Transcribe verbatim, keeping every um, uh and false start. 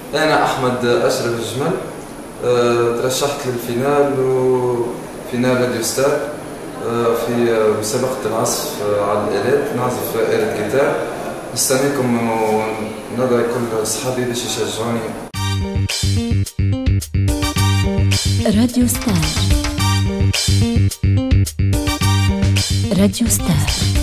أنا أحمد أشرف الجمل. أه، ترشحت للفينال وفينال راديو ستار أه، في مسابقة العزف على الآلات، نعزف آلة جيتار. نستنيكم وندعي كل أصحابي باش يشجعوني. راديو ستار. راديو ستار.